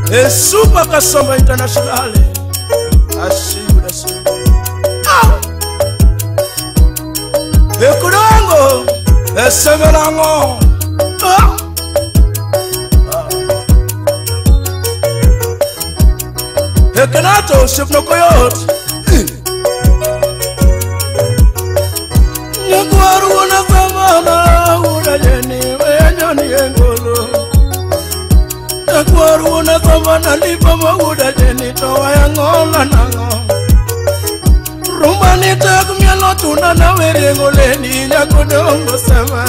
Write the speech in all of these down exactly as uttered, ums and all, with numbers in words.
E Super Kasamba International. I see you, that's it. E Kurango, e Semerango. E Kenato, Sipno Coyote. Nyakuaru na Samana, Uda Jenny, Wayani Engolo. Nyakuaru na Samana, Lipa, Uda Jenny, Toyangola Nango. Rumani tagu mielo tuna na weri ngoleni nyakodongo sama.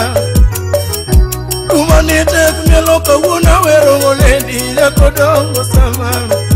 Rumani tagu mielo kawuna weri ngoleni nyakodongo sama.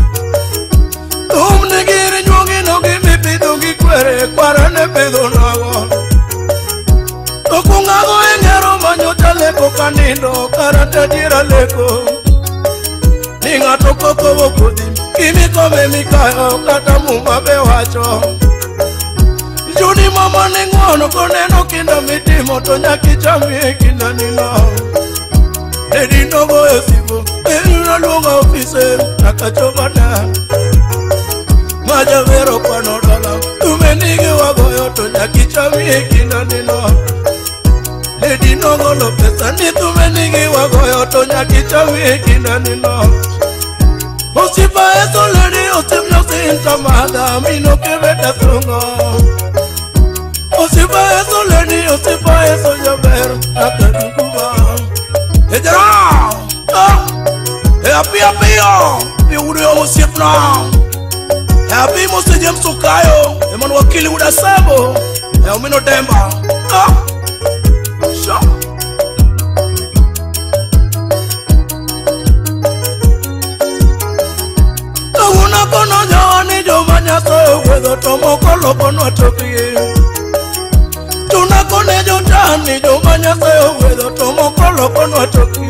Tum negiri nyongi nogi mipi dungi kwere kwara ne pedo nago. Tokungago engero manyota leko kanindo karata dira leko. Ninga toko kowo kudi kimi kome mikayo kata muma bewacho. Juni mama nengono koneno kinda mitimo to nyaki chami kinda nino. Edi nogo esibo, edi nalunga ofise nakachobana. Maja vero kwa nodala, tumenigi wagoyo to nyaki chami kinda nino. Edi nogo lo pesa ni tumenigi wagoyo to nyaki chami kinda nino. Osipa eso lady osipno sinta mada mino keveta sungo. Osipa eso lady, osipa eso jaber, akadukuba. Ejara, ah, happy happy yo, biuri osipna. Happy mosi jem sukayo, emanu wakili uda sabo, emino demba. Ah, sha. Tawuna kono jawani jomanya soyo wedo tomo kolo kono toki. Tuna kone jotani jomanya sayo wedo tomo kolo kono toki.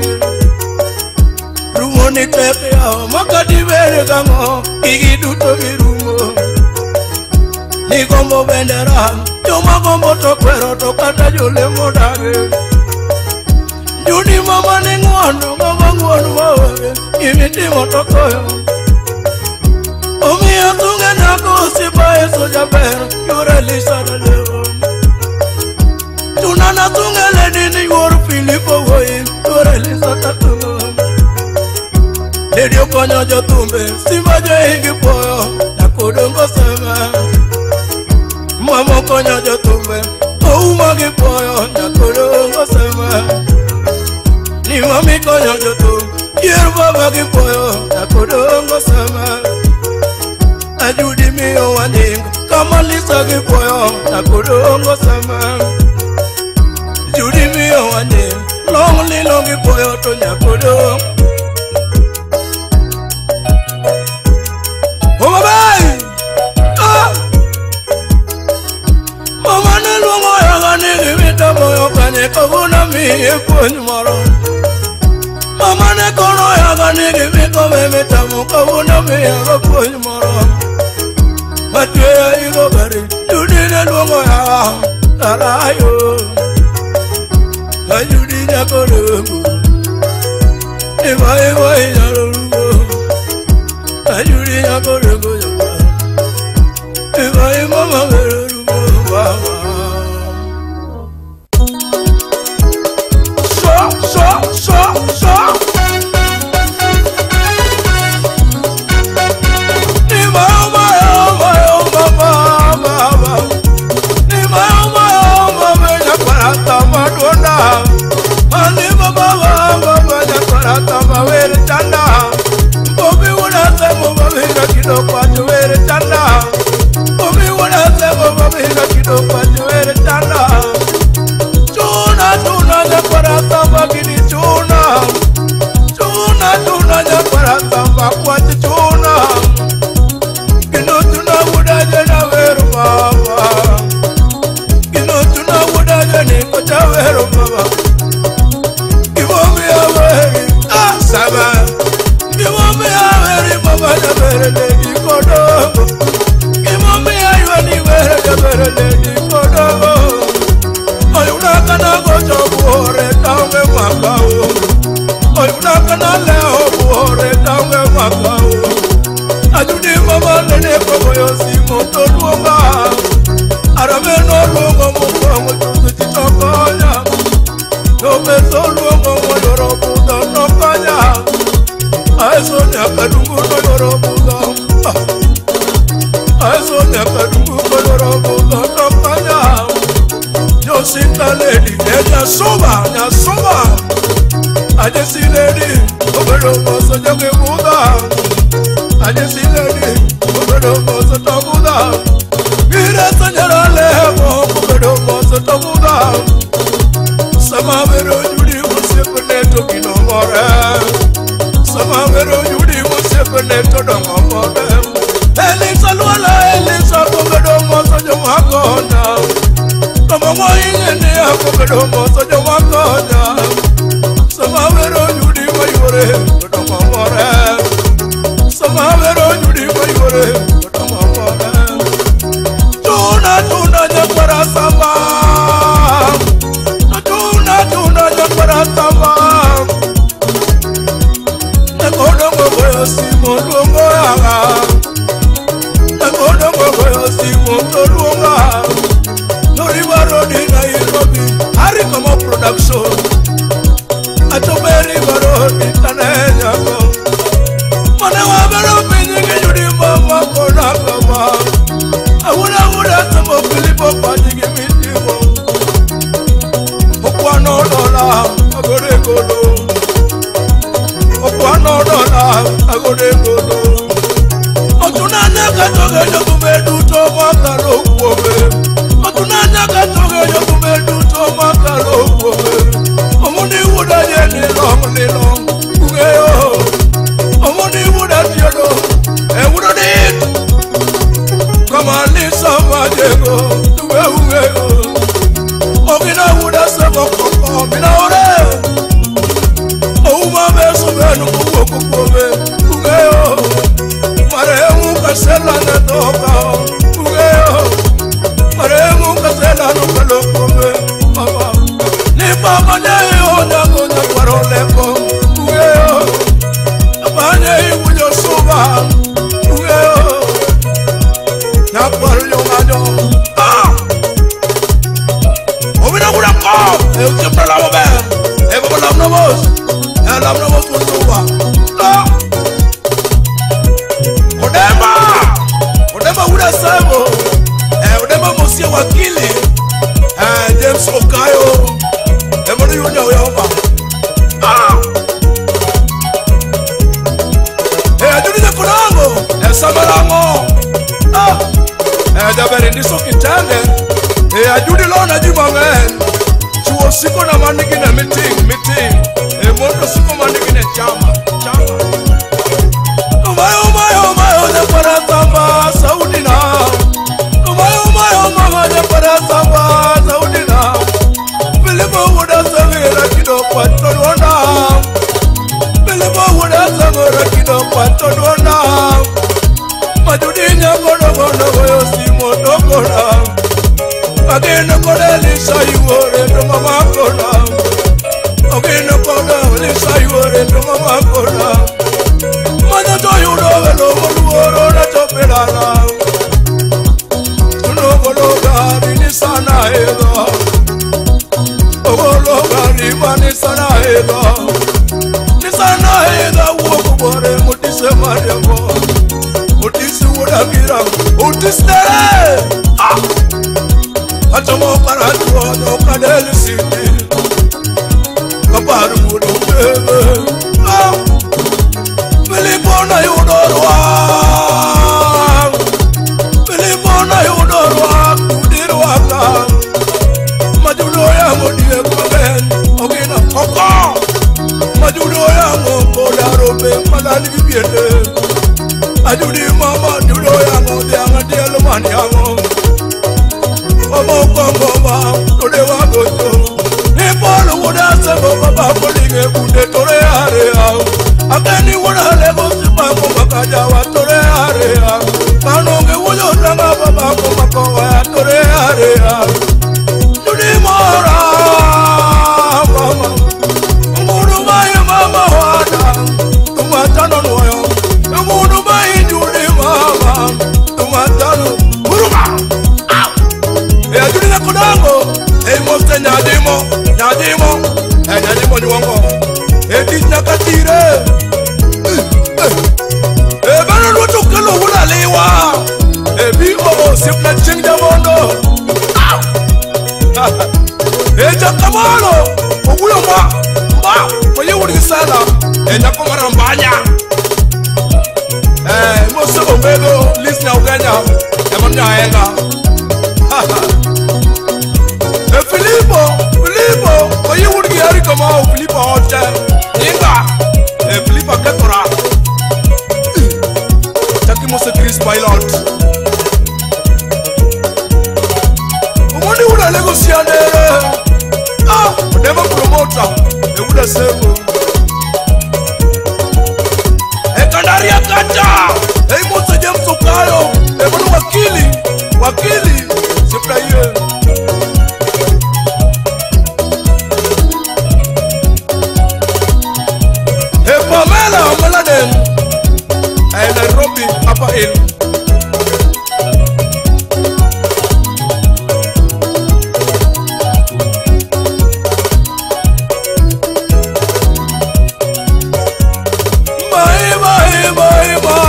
Rumo ni tepe yao makadi vere gango kigi duto virumo. Ni gombo bendera joma gombo tokwero tokata jole modage. Juni mama ni nguano mama nguano wawe imiti motokoyo. Omi atunga nako sipa eso jaber yure lisa na levo. Tunana tungele dini woro Filipo woyi Tore lisa tatungo. Lady okonyo jotumbe Simba jo higi poyo Nakodongo sema. Mama okonyo jotumbe Ouma gi poyo Nakodongo sema. Ni mami konyo jotumbe Yeru baba gi poyo Nakodongo sema. Ajudi miyo waningo Kama lisa gi poyo Nakodongo sema. Judy mi owane, long li longi poyo to nyakodo. Mama bay, ah, mama ne longo yaga ni gimita moyo kanye kaguna mi eponyo maro. Mama ne kono yaga ni gimita memita mo kaguna mi eponyo maro. Batwe ya igo bari, Judy ne longo yaga, tarayo. Ajudi nyakodogo, eva eva inarugo. Ajudi nyakodogo yawa, eva eva maverugo baba. So so so so. Ni mama mama mama mama. Ni mama mama nyakwata madona. Ani baba baba nyakwata mawere chanda. Bobi wona semo babi na kido kwa were chanda. Bobi wona semo babi na kido kwa were chanda. Chuna chuna nyakwata magini chuna. Chuna chuna nyakwata makwa chuna. Kino chuna wudaje na weru baba. Kino chuna wudaje ni kocha weru baba. Sama, give me a very mama, the very lady, Kodo. Give me a very, very lady, Kodo. Nyasuba, Nyasuba. I just see lady, over the most of the Buddha. I just see lady, over the most of the Buddha. Mira, Sanjara Levo, over the most of the Buddha. Samavero Judy was separate to Kinomore. Samavero Judy was separate to the Mamore. Elisa Luala, Elisa, over the most of the Magona. Come on, in the Apocalypse, most of the Magona. Samavero Judy Mayore, but I'm a more. Samavero Judy Mayore, but I'm a more. Tuna Tuna Japara Samba. Tuna Tuna Japara Samba. Nakodo Moyo Simon Lunga. Nakodo Moyo Simon Lunga. Noriwa Rodi Nairobi. Harikama Production. Atoberi baro itanenya ko Mane wa baro pinyi yudi mama kona kama Awuna awuna tamo filipo paji gimitimo Okwano dola agore godo Okwano dola agore godo Otuna nyaka toge jokume duto makaro kuome Otuna nyaka toge jokume duto makaro kuome Omuni wuda yeni long ni long Ugeyo Omuni wuda tiyodo E wuda dit Kama nisa majego Uge ugeyo Ogina wuda sebo koko Mina ore Ouma beso benu kuko kukobe Ugeyo Maremu kasela netoka Ugeyo Maremu kasela nukalo kobe Mama Mama nyeyo nyango nyakwaro lepo Ugeyo Abanye iwuyo suba Ugeyo Nyakwaro yonganyo Ah Omina kuna ko Eyo kipra lamo ben Eyo kwa lam namos Eyo lam namos kusuba No Odema Odema uda sebo Eyo Odema musia wakili Eh James Okayo Emoni yunya uyoma Ah Eh ajuni na kunango Eh samarango Ah Eh jaberi niso kitenge Eh ajuni lona jimangen Chuo siko na maniki na meeting Meeting Eh mondo siko maniki na chama Chama Umayo umayo umayo Nyapara samba Saudina Umayo umayo umayo Nyapara samba Saudina Bilibo wuda samira kido pato dona Bilibo wuda samira kido pato dona Majudi nyakono kono koyo simo dokona Ageno kone lisa yuore to mama kona Ageno kone lisa yuore to mama kona Manya to yudo velo moluoro na chopelala Tuno kologa dini sana ego Ogologa riba ni sana ega Ni sana ega uoku bore mutise mariamo Mutisi udagira Utis tere Ah Achamo karatuwa no kadeli siti Kaparu mudu bebe Ah Filipona yudorwa Filipona yudorwa Kudirwa ka Majudo ya modie kwaben Ogina koko Majudo ya ngokola robe Malani bibiende Ajudi mama Judo ya ngode Angadie lumani yango Omo kongo ma Tode wa gojo Nipolo wuda sebo baba Kolinge kunde tore hare yao Akeni wuda lego sipa Kumakaja wa tore hare yao Kanonge wujo tanga baba Kumakawa ya tore hare yao Judi mora mama Munu bayi mama wada Tumatano noyo Munu bayi judi mama Tumatano Muruma Ea judi na kudango Ea moste nyadimo Nyadimo Ea nyadimo ni wango Ea disna katire Ea bano lutu kelo wula liwa Ea bi o o sip na chingja mondo Eja kama Apollo, Oguyo ma, ma, oye uri sala, enya komara mbanya. Eh, Mose Omego, listen Uganda, emanya enga. Eh, Filippo, Filippo, oye uri yari kama Filippo hotel, inga, eh, Filippo ketora. Taki Mose Chris pilot. Umoni ura negociane. Ah, never promoter, they would have said. Ekanaria kata, hey Mose James Okayo, hey mwana wakili, wakili, sipraye. Hey Pamela Maladen, hey Nairobi, Upper Hill. Bye, bye, bye, bye.